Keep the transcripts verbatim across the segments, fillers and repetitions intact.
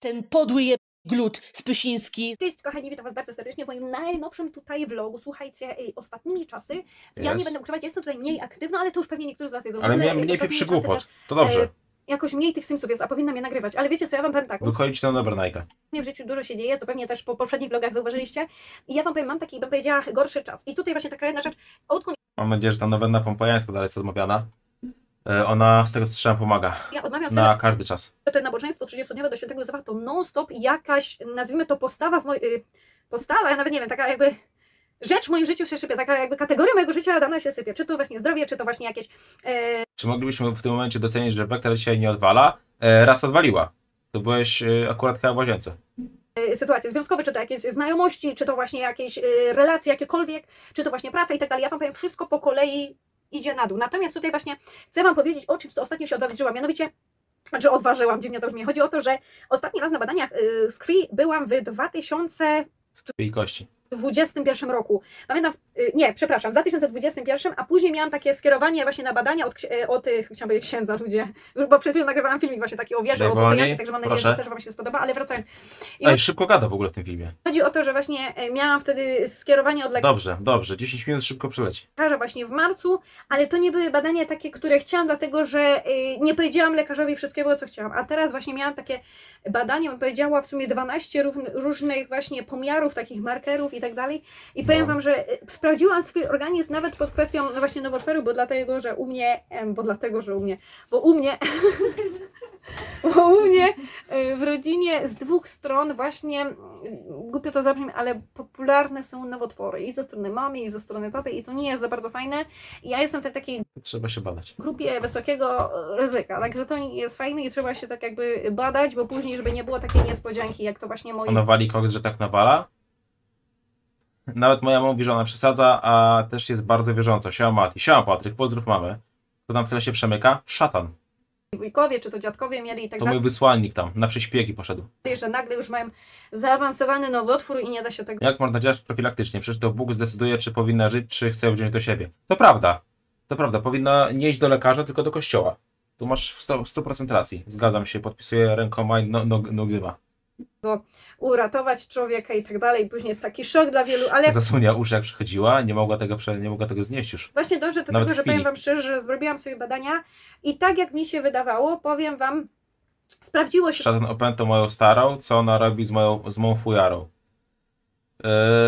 ten podły je... glut Spysiński. Cześć kochani, witam was bardzo serdecznie w moim najnowszym tutaj vlogu. Słuchajcie, ej, ostatnimi czasy, ja nie Jest. będę ukrywać, ja jestem tutaj mniej aktywna, ale to już pewnie niektórzy z was jedzą. Ale miałem mniej ostatnimi pieprzy czasy głupot. też, To dobrze. e, Jakoś mniej tych Simsów jest, a powinna mnie nagrywać. Ale wiecie co, ja wam powiem tak. Wychodzi ci na dobra najka. W życiu dużo się dzieje, to pewnie też po poprzednich vlogach zauważyliście. I ja wam powiem, mam taki, bym powiedziała, gorszy czas. I tutaj właśnie taka jedna rzecz, odkąd Mam nadzieję, że ta nowenna pompojańska dalej jest odmawiana. E, Ona z tego co słyszałem pomaga. ja odmawiam sobie Na każdy czas. to nabożeństwo trzydziestodniowe do świętego Józefa, to non-stop jakaś, nazwijmy to postawa w mojej, y, postawa, ja nawet nie wiem, taka jakby rzecz w moim życiu się sypie, taka jakby kategoria mojego życia dana się sypie. Czy to właśnie zdrowie, czy to właśnie jakieś e, Czy moglibyśmy w tym momencie docenić, że Wektor dzisiaj nie odwala? E, raz odwaliła. To byłeś e, akurat chyba w łazience. e, sytuacje związkowe, czy to jakieś znajomości, czy to właśnie jakieś e, relacje jakiekolwiek, czy to właśnie praca i tak dalej. Ja wam powiem, wszystko po kolei idzie na dół. Natomiast tutaj właśnie chcę wam powiedzieć o czymś, co ostatnio się odważyłam, mianowicie, znaczy odważyłam, dziwnie to brzmi. Chodzi o to, że ostatni raz na badaniach y, z krwi byłam w dwa tysiące Z krwi i kości. dwudziestym pierwszym roku. Pamiętam, y, nie, przepraszam, w dwa tysiące dwudziestym pierwszym, a później miałam takie skierowanie właśnie na badania od, ksi- od y, chciałam powiedzieć księdza, ludzie, bo przed chwilą nagrywałam filmik właśnie taki o wierze, Daj o wolniej, pokojanie, także mam nadzieję, proszę. że też wam się spodoba, ale wracając. I Ej, szybko gada w ogóle w tym filmie. chodzi o to, że właśnie y, miałam wtedy skierowanie od Dobrze, dobrze. dziesięć minut szybko przeleci. lekarza właśnie w marcu, ale to nie były badania takie, które chciałam, dlatego że y, nie powiedziałam lekarzowi wszystkiego, co chciałam. A teraz właśnie miałam takie badanie, bym powiedziała w sumie dwanaście równ- różnych właśnie pomiarów, takich markerów i tak dalej. I powiem No. wam, że y, sprawdziłam swój organizm nawet pod kwestią no właśnie nowotworu, bo dlatego, że u mnie, em, bo dlatego, że u mnie, bo u mnie, bo u mnie y, w rodzinie z dwóch stron właśnie, y, głupio to zabrzmi, ale popularne są nowotwory i ze strony mamy, i ze strony taty i to nie jest za bardzo fajne. I ja jestem w tej takiej Trzeba się badać. grupie wysokiego ryzyka, także to nie jest fajne i trzeba się tak jakby badać, bo później, żeby nie było takiej niespodzianki, jak to właśnie moje... Ona wali kogoś, że tak nawala. Nawet moja mama mówi, że ona przesadza, a też jest bardzo wierząca. Siema Mati, siema Patryk, pozdrów mamy. To tam w tle się przemyka? Szatan. wujkowie czy to dziadkowie mieli i tak To dalej, mój wysłannik tam, na prześpiegi poszedł. że nagle już mają zaawansowany nowotwór i nie da się tego Jak można działać profilaktycznie? Przecież to Bóg zdecyduje, czy powinna żyć, czy chce ją wziąć do siebie. To prawda. To prawda. Powinna nie iść do lekarza, tylko do kościoła. Tu masz sto, sto procent racji. Zgadzam się, podpisuję rękoma i no, no, nogyma. uratować człowieka i tak dalej. Później jest taki szok dla wielu, ale Zasłania uszy jak przychodziła, nie mogła tego, prze, nie mogła tego znieść już. właśnie dążę do Nawet tego, że chwili. powiem wam szczerze, że zrobiłam sobie badania i tak jak mi się wydawało, powiem wam, sprawdziło się Szatan opętał moją starą, co ona robi z moją, z moją fujarą? Yy,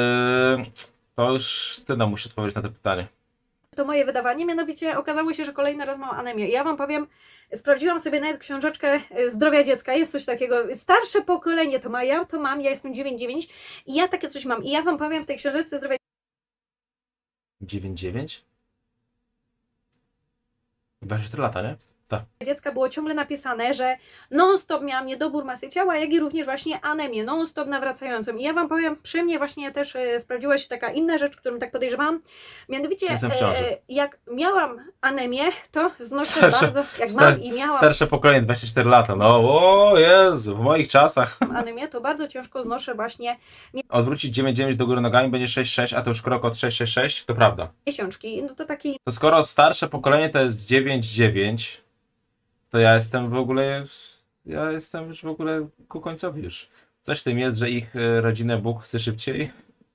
to już ty nam musisz odpowiedzieć na to pytanie. to moje wydawanie, mianowicie okazało się, że kolejny raz mam anemię. I ja wam powiem, sprawdziłam sobie nawet książeczkę y, zdrowia dziecka, jest coś takiego, starsze pokolenie to ma, ja to mam, ja jestem dziewięć dziewięć i ja takie coś mam. I ja wam powiem w tej książeczce zdrowia dziewięć dziewięć? dwadzieścia cztery lata, nie? Tak. dziecka było ciągle napisane, że non-stop miałam niedobór masy ciała, jak i również właśnie anemię, non-stop nawracającą. I ja wam powiem, przy mnie właśnie też e, sprawdziła się taka inna rzecz, którą tak podejrzewam. Mianowicie, Jestem w ciąży. e, jak miałam anemię, to znoszę Starsze- bardzo, jak star- mam i miałam Starsze pokolenie, dwadzieścia cztery lata. No o Jezu, w moich czasach. anemię, to bardzo ciężko znoszę właśnie Odwrócić dziewięć dziewięć do góry nogami będzie sześć sześć, a to już krok od sześć sześć sześć, to prawda. miesiączki. No to taki To skoro starsze pokolenie to jest dziewięć dziewięć, to ja jestem w ogóle, ja jestem już w ogóle ku końcowi już. Coś w tym jest, że ich e, rodzinę Bóg chce szybciej.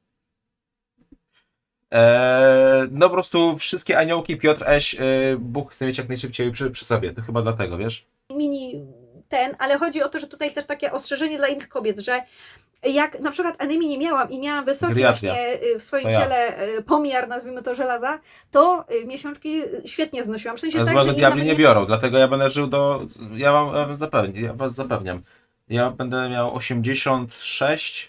Eee, no po prostu wszystkie aniołki, Piotr Eś, e, Bóg chce mieć jak najszybciej przy, przy sobie. To chyba dlatego, wiesz? mini ten, ale chodzi o to, że tutaj też takie ostrzeżenie dla innych kobiet, że jak na przykład anemii nie miałam i miałam wysoki Geriatria. właśnie y, w swoim To ja. ciele y, pomiar, nazwijmy to żelaza, to y, miesiączki świetnie znosiłam. W sensie A tak, złego że diabli nawet nie biorą, dlatego ja będę żył do... Ja wam ja was zapewniam, ja was zapewniam. Ja będę miał osiemdziesiąt sześć,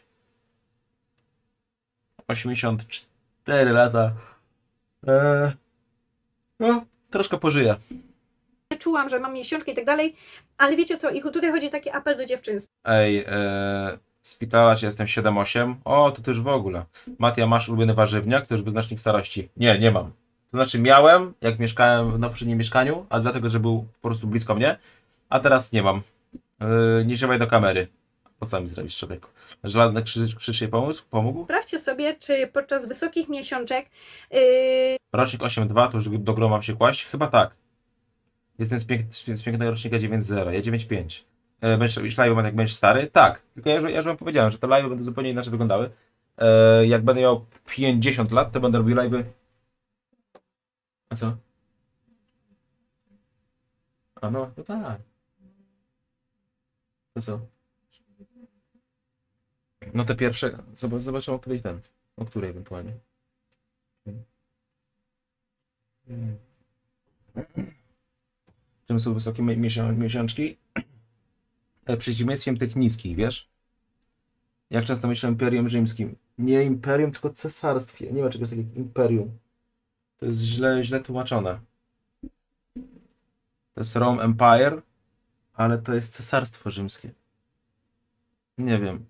osiemdziesiąt cztery lata. Eee, no, troszkę pożyję. nie czułam, że mam miesiączkę i tak dalej, ale wiecie co, i tutaj chodzi taki apel do dziewczyn. Ej, e, spitala się jestem siedem osiem. O, to też w ogóle. Matia, masz ulubiony warzywniak? To już wyznacznik starości. Nie, nie mam. To znaczy miałem, jak mieszkałem na poprzednim mieszkaniu, ale dlatego, że był po prostu blisko mnie, a teraz nie mam. Yy, nie ziewaj do kamery. Po co mi zrobisz, człowieku? Żelazny krzyż, krzyż jej pomógł? pomógł? Sprawdźcie sobie, czy podczas wysokich miesiączek yy, Rocznik osiem dwa, to już do gro mam się kłaść? Chyba tak. Jestem z, pięk z pięknego rocznika dziewięć zero, ja dziewięć pięć. E, będziesz robić live, jak będziesz stary? Tak, tylko ja już, ja już wam powiedziałem, że te live będą zupełnie inaczej wyglądały. E, jak będę miał pięćdziesiąt lat, to będę robił live. A co? A no, no tak. To co? No te pierwsze, zobacz, zobaczymy o której ten, o której ewentualnie. Czym są wysokie miesią miesiączki? E, przeciwieństwem tych niskich, wiesz? Jak często myślę o Imperium Rzymskim? Nie Imperium, tylko cesarstwie. Nie ma czegoś takiego jak Imperium. To jest źle, źle tłumaczone. To jest Rome Empire, ale to jest cesarstwo rzymskie. Nie wiem.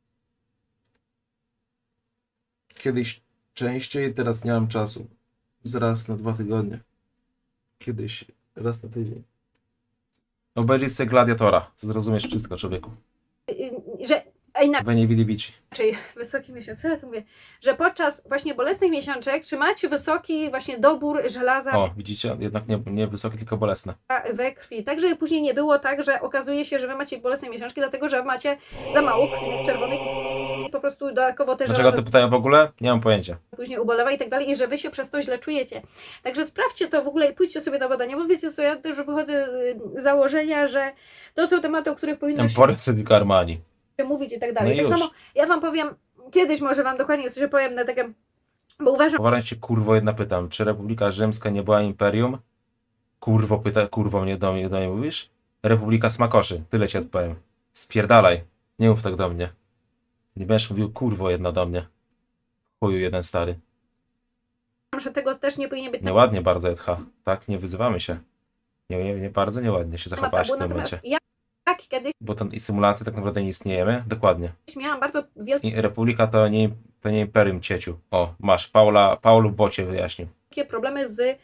Kiedyś częściej, teraz nie mam czasu. Z raz na dwa tygodnie. Kiedyś raz na tydzień. Obejrzyj sobie Gladiatora, co zrozumiesz wszystko, człowieku. Że a inaczej, Veni Vidi Vici. wysoki miesiąc, co ja tu mówię, że podczas właśnie bolesnych miesiączek, czy macie wysoki właśnie dobór żelaza O, widzicie? Jednak nie, nie wysokie, tylko bolesne. we krwi, tak żeby później nie było tak, że okazuje się, że wy macie bolesne miesiączki, dlatego że macie za mało krwinek czerwonych i po prostu dodatkowo te Dlaczego żelazo te pytają w ogóle? Nie mam pojęcia. później ubolewa i tak dalej i że wy się przez to źle czujecie. Także sprawdźcie to w ogóle i pójdźcie sobie na badania, bo wiecie co, ja też wychodzę z założenia, że to są tematy, o których powinno się Emporio Cedico Armani. mówić i tak No dalej. i tak już. samo ja wam powiem, kiedyś może wam dokładnie coś powiem na takie, bo uważam, Poważnie się kurwo jedna pytam, czy Republika Rzymska nie była imperium? Kurwo pyta, kurwo mnie do mnie, do mnie mówisz? Republika Smakoszy, tyle ci odpowiem. Spierdalaj, nie mów tak do mnie. Nie będziesz mówił kurwo jedna do mnie. Chuju jeden stary. że tego też nie powinien być Nieładnie bardzo J H, tak? Nie wyzywamy się. Nie, nie, nie bardzo nieładnie się temat zachowałaś w tabu, tym natomiast momencie. ja tak kiedyś Bo to i symulacje tak naprawdę nie istniejemy. Dokładnie. miałam bardzo wielkie I Republika to nie, to nie imperium cieciu. O, masz, Paula, Paulu Bocie wyjaśnił. problemy z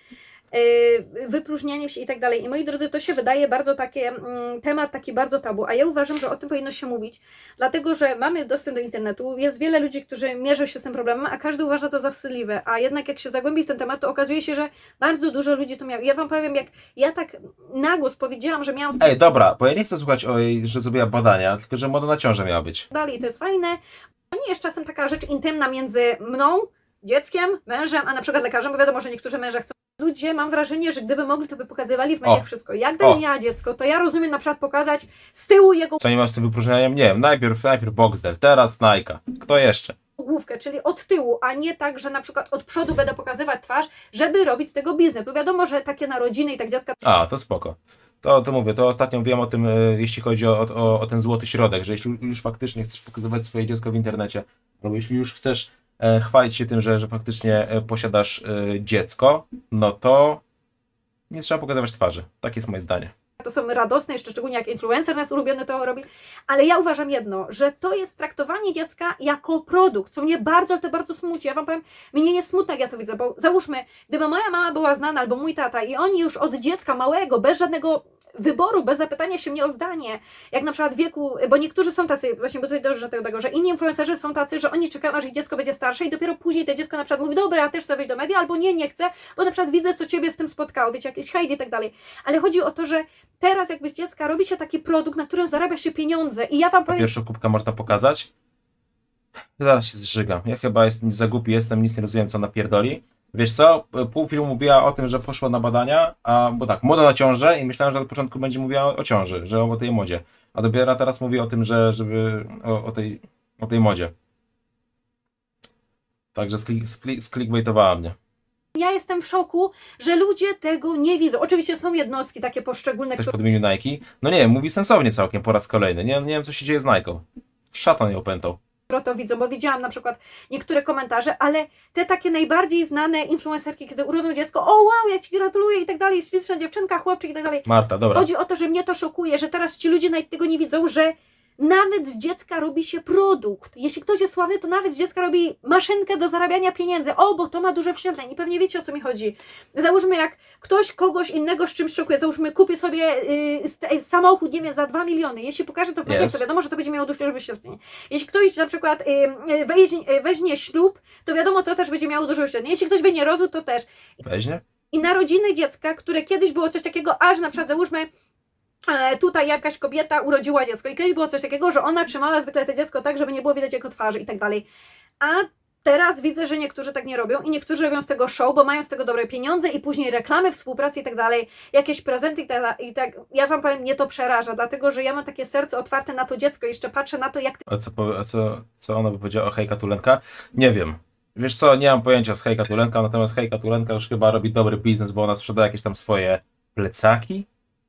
yy, wypróżnianiem się i tak dalej. I moi drodzy, to się wydaje bardzo takie, mm, temat taki bardzo tabu, a ja uważam, że o tym powinno się mówić, dlatego, że mamy dostęp do internetu, jest wiele ludzi, którzy mierzą się z tym problemem, a każdy uważa to za wstydliwe, a jednak jak się zagłębi w ten temat, to okazuje się, że bardzo dużo ludzi to miało. Ja wam powiem, jak ja tak na głos powiedziałam, że miałam Ej, dobra, bo ja nie chcę słuchać o jej, że zrobiła badania, tylko że moda na ciążę miała być. dalej i to jest fajne. To nie jest czasem taka rzecz intymna między mną, dzieckiem, mężem, a na przykład lekarzem, bo wiadomo, że niektórzy męże chcą. Ludzie, mam wrażenie, że gdyby mogli, to by pokazywali w mediach O. wszystko. Jak gdybym O. miała dziecko, to ja rozumiem na przykład pokazać z tyłu jego Co nie ma z tym wypróżnieniem? Nie wiem, najpierw, najpierw Boxdel, teraz Nike. Kto jeszcze? główkę, czyli od tyłu, a nie tak, że na przykład od przodu będę pokazywać twarz, żeby robić z tego biznes. Bo wiadomo, że takie narodziny i tak dziecka A, to spoko. To, to mówię, to ostatnio wiem o tym, e, jeśli chodzi o, o, o ten złoty środek, że jeśli już faktycznie chcesz pokazywać swoje dziecko w internecie, albo jeśli już chcesz e, chwalić się tym, że, że faktycznie e, posiadasz e, dziecko, no to nie trzeba pokazywać twarzy. Tak jest moje zdanie. to są radosne, jeszcze szczególnie jak influencer nas ulubiony to robi, ale ja uważam jedno, że to jest traktowanie dziecka jako produkt, co mnie bardzo, ale to bardzo smuci. Ja wam powiem, mnie jest smutno, jak ja to widzę, bo załóżmy, gdyby moja mama była znana, albo mój tata i oni już od dziecka małego, bez żadnego wyboru, bez zapytania się mnie o zdanie, jak na przykład wieku, bo niektórzy są tacy, właśnie bo tutaj dążę do tego, że inni influencerzy są tacy, że oni czekają, aż ich dziecko będzie starsze i dopiero później to dziecko na przykład mówi, dobra, ja też chcę wejść do media, albo nie, nie chcę, bo na przykład widzę, co ciebie z tym spotkało, wiecie, jakieś hejdy i tak dalej. Ale chodzi o to, że teraz jakby z dziecka robi się taki produkt, na którym zarabia się pieniądze i ja wam powiem... Pierwszą kubkę można pokazać. Zaraz się zżygam. Ja chyba jestem za głupi, jestem, nic nie rozumiem, co napierdoli. Wiesz co, pół filmu mówiła o tym, że poszła na badania, a, bo tak, moda na ciążę i myślałem, że na początku będzie mówiła o ciąży, że o tej modzie. A dopiero teraz mówi o tym, że żeby o, o, tej, o tej modzie. Także sklik, sklik, sklikbaitowała mnie. Ja jestem w szoku, że ludzie tego nie widzą. Oczywiście są jednostki takie poszczególne, Też które pod imieniu Nike. No nie wiem, mówi sensownie całkiem po raz kolejny. Nie, nie wiem, co się dzieje z Nike'ą. Szatan ją opętał. to widzą, bo widziałam na przykład niektóre komentarze, ale te takie najbardziej znane influencerki, kiedy urodzą dziecko, o wow, ja Ci gratuluję i tak dalej, śliczna dziewczynka, chłopczyk i tak dalej. Marta, dobra. Chodzi o to, że mnie to szokuje, że teraz ci ludzie nawet tego nie widzą, że nawet z dziecka robi się produkt. Jeśli ktoś jest sławny, to nawet z dziecka robi maszynkę do zarabiania pieniędzy. O, bo to ma duże wyświetleń i pewnie wiecie, o co mi chodzi. Załóżmy, jak ktoś kogoś innego z czymś szokuje, załóżmy, kupię sobie yy, samochód, nie wiem, za dwa miliony. Jeśli pokaże to w mediach, Yes. to wiadomo, że to będzie miało duże wyświetlenie. Jeśli ktoś na przykład yy, weźmie, weźmie ślub, to wiadomo, to też będzie miało duże wyświetlenie. Jeśli ktoś weźmie rozwód, to też. Weźmie? I narodziny dziecka, które kiedyś było coś takiego, aż na przykład załóżmy e, tutaj jakaś kobieta urodziła dziecko i kiedyś było coś takiego, że ona trzymała zwykle to dziecko tak, żeby nie było widać jego twarzy i tak dalej. A teraz widzę, że niektórzy tak nie robią i niektórzy robią z tego show, bo mają z tego dobre pieniądze i później reklamy, współpracy i tak dalej, jakieś prezenty i tak, i tak. Ja wam powiem, mnie to przeraża, dlatego że ja mam takie serce otwarte na to dziecko i jeszcze patrzę na to, jak A co, powie- a co, co ona by powiedziała o Hejka Tulenka? Nie wiem. Wiesz co, nie mam pojęcia z Hejka Tulenka, natomiast Hejka Tulenka już chyba robi dobry biznes, bo ona sprzeda jakieś tam swoje plecaki.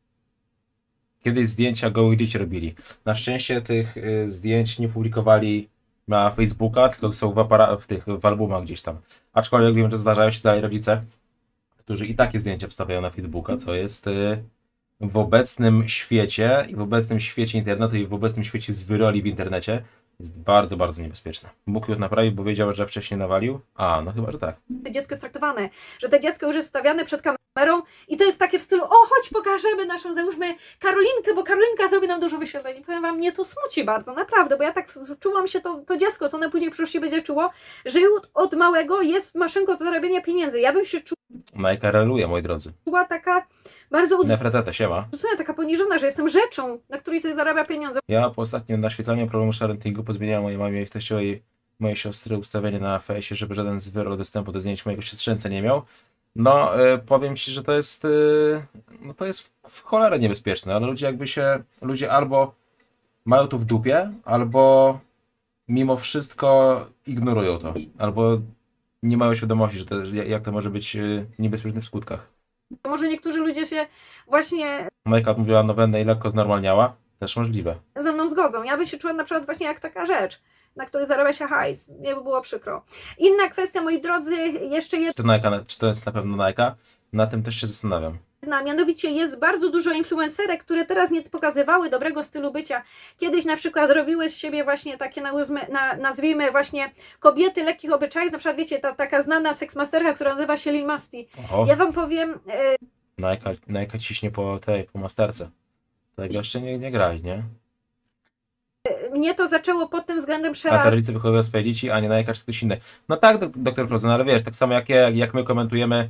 Kiedyś zdjęcia gołych dzieci robili. Na szczęście tych y, zdjęć nie publikowali na Facebooka, tylko są w, apara- w tych w albumach gdzieś tam. Aczkolwiek wiem, że zdarzają się dalej rodzice, którzy i takie zdjęcia wstawiają na Facebooka, co jest y, w obecnym świecie i w obecnym świecie internetu i w obecnym świecie zwyroli w internecie jest bardzo, bardzo niebezpieczne. Bóg już naprawił, bo wiedział, że wcześniej nawalił. A, no chyba, że tak. to dziecko jest traktowane, że to dziecko już jest stawiane przed kamerą i to jest takie w stylu, o chodź pokażemy naszą, załóżmy Karolinkę, bo Karolinka zrobi nam dużo wyświetleń. I powiem wam, mnie to smuci bardzo, naprawdę, bo ja tak czułam się to, to dziecko, co one później w przyszłości będzie czuło, że od, od małego jest maszynką do zarabiania pieniędzy. Ja bym się Majka reluje, moi drodzy. czuła taka bardzo Nefretete, siema. odrzucona, taka poniżona, że jestem rzeczą, na której sobie zarabia pieniądze. Ja po ostatnim naświetlaniu problemu sharentingu pozmieniałem mojej mamie i teściowej mojej siostry ustawienie na fejsie, żeby żaden z wyrol dostępu do zdjęć mojego siostrzeńca nie miał. No, y, powiem ci, że to jest y, no to jest w, w cholerę niebezpieczne, ale ludzie jakby się, ludzie albo mają to w dupie, albo mimo wszystko ignorują to, albo nie mają świadomości, że to, że jak to może być y, niebezpieczne w skutkach. Może niektórzy ludzie się właśnie Majka mówiła nowennę i lekko znormalniała, też możliwe. ze mną zgodzą. Ja bym się czuła na przykład właśnie jak taka rzecz, na której zarabia się hajs. Nie by było przykro. Inna kwestia, moi drodzy, jeszcze Czy to, Nike, czy to jest na pewno Nike? Na tym też się zastanawiam. jedna, mianowicie jest bardzo dużo influencerek, które teraz nie pokazywały dobrego stylu bycia. Kiedyś na przykład robiły z siebie właśnie takie, nazwijmy, na, nazwijmy właśnie kobiety lekkich obyczajów, na przykład wiecie, ta taka znana seksmasterka, która nazywa się Lil Masti. O, Ja wam powiem, e, Nike, Nike ciśnie po tej, po masterce. Tego jeszcze nie, nie grali, nie? mnie to zaczęło pod tym względem A te przerażać. rodzice wychowują swoje dzieci, a nie Nike czy ktoś inny. No tak, dok- doktor Frozen, ale wiesz, tak samo jak, jak, jak my komentujemy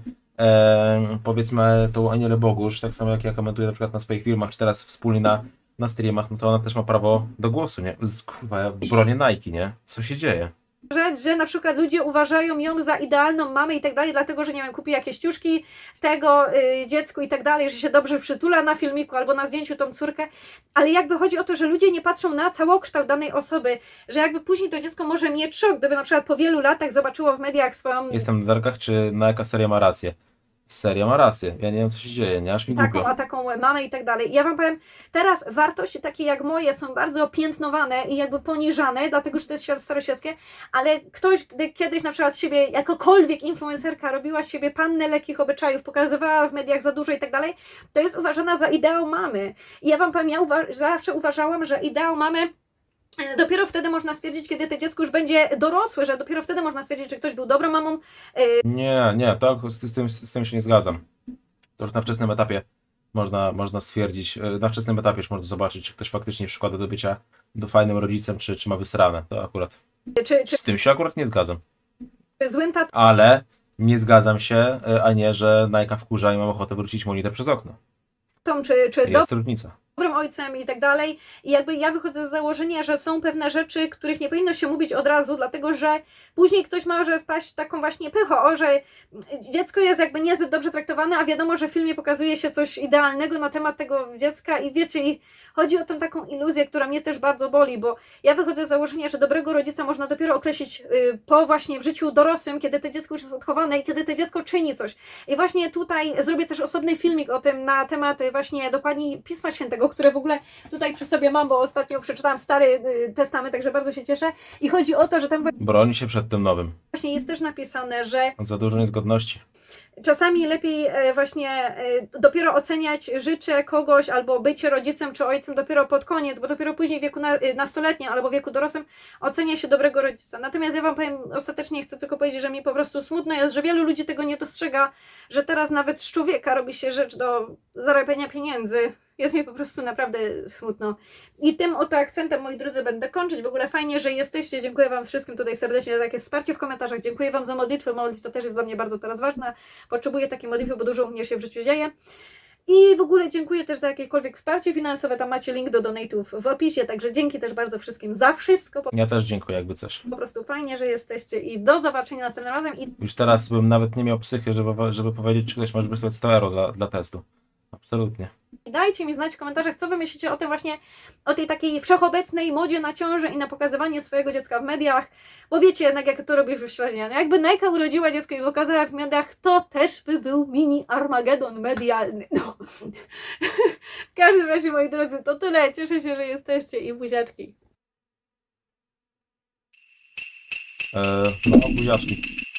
e, powiedzmy tą Anielę Bogusz, tak samo jak ja komentuję na przykład na swoich filmach, czy teraz wspólnie na, na streamach, no to ona też ma prawo do głosu, nie? Z, kurwa, ja bronię Nike, nie? Co się dzieje? Że na przykład ludzie uważają ją za idealną mamę i tak dalej, dlatego że nie wiem, kupi jakieś ciuszki tego y, dziecku i tak dalej, że się dobrze przytula na filmiku albo na zdjęciu tą córkę, ale jakby chodzi o to, że ludzie nie patrzą na całokształt danej osoby, że jakby później to dziecko może mieć szok, gdyby na przykład po wielu latach zobaczyło w mediach swoją Jestem na zerkach, czy Nike seria ma rację? Seria ma rację, ja nie wiem co się dzieje, nie? Aż mi taką, głupio. a taką mamę i tak dalej. I ja wam powiem, teraz wartości takie jak moje są bardzo piętnowane i jakby poniżane, dlatego że to jest świat starosielskie, ale ktoś, gdy kiedyś na przykład siebie, jakokolwiek influencerka robiła z siebie pannę lekkich obyczajów, pokazywała w mediach za dużo i tak dalej, to jest uważana za ideał mamy. I ja wam powiem, ja uwa- zawsze uważałam, że ideał mamy dopiero wtedy można stwierdzić, kiedy to dziecko już będzie dorosłe, że dopiero wtedy można stwierdzić, czy ktoś był dobrą mamą. Nie, nie, to z, z, tym, z tym się nie zgadzam. To już na wczesnym etapie można, można stwierdzić, e, na wczesnym etapie już można zobaczyć, czy ktoś faktycznie przykłada do bycia do fajnym rodzicem, czy, czy ma wysrane. To akurat. Czy, czy Z tym się akurat nie zgadzam. złym tatą, Ale nie zgadzam się, e, a nie, że Najka wkurza i mam ochotę wrócić monitę przez okno. czy, czy Jest różnica. dobrym ojcem i tak dalej. I jakby ja wychodzę z założenia, że są pewne rzeczy, których nie powinno się mówić od razu, dlatego że później ktoś może wpaść w taką właśnie pychę, o, że dziecko jest jakby niezbyt dobrze traktowane, a wiadomo, że w filmie pokazuje się coś idealnego na temat tego dziecka i wiecie, i chodzi o tą taką iluzję, która mnie też bardzo boli, bo ja wychodzę z założenia, że dobrego rodzica można dopiero określić y, po właśnie w życiu dorosłym, kiedy to dziecko już jest odchowane i kiedy to dziecko czyni coś. I właśnie tutaj zrobię też osobny filmik o tym na temat y, właśnie dokładnie Pisma Świętego, które w ogóle tutaj przy sobie mam, bo ostatnio przeczytałam Stary y, Testament, także bardzo się cieszę. I chodzi o to, że tam Broni się przed tym nowym. właśnie jest też napisane, że Za dużo niezgodności. czasami lepiej e, właśnie e, dopiero oceniać życie kogoś albo bycie rodzicem czy ojcem dopiero pod koniec, bo dopiero później w wieku na, e, nastoletnim albo w wieku dorosłym ocenia się dobrego rodzica. Natomiast ja wam powiem, ostatecznie chcę tylko powiedzieć, że mi po prostu smutno jest, że wielu ludzi tego nie dostrzega, że teraz nawet z człowieka robi się rzecz do zarabiania pieniędzy. Jest mi po prostu naprawdę smutno. I tym oto akcentem, moi drodzy, będę kończyć. W ogóle fajnie, że jesteście. Dziękuję wam wszystkim tutaj serdecznie za takie wsparcie w komentarzach. Dziękuję wam za modlitwę. Modlitwa też jest dla mnie bardzo teraz ważna. Potrzebuję takiej modlitwy, bo dużo u mnie się w życiu dzieje. I w ogóle dziękuję też za jakiekolwiek wsparcie finansowe, tam macie link do donate'ów w opisie, także dzięki też bardzo wszystkim za wszystko. Po, Ja też dziękuję, jakby coś. po prostu fajnie, że jesteście i do zobaczenia następnym razem. I Już teraz bym nawet nie miał psychy, żeby, żeby powiedzieć, czy ktoś może wysłać sto euro dla, dla testu. Absolutnie. dajcie mi znać w komentarzach, co wy myślicie o tym właśnie, o tej takiej wszechobecnej modzie na ciążę i na pokazywanie swojego dziecka w mediach, bo wiecie jednak, jak to robi wyśledzenia. No jakby Nejka urodziła dziecko i pokazała w mediach, to też by był mini Armagedon medialny. No. W każdym razie, moi drodzy, to tyle. Cieszę się, że jesteście i buziaczki. Eee, no, buziaczki.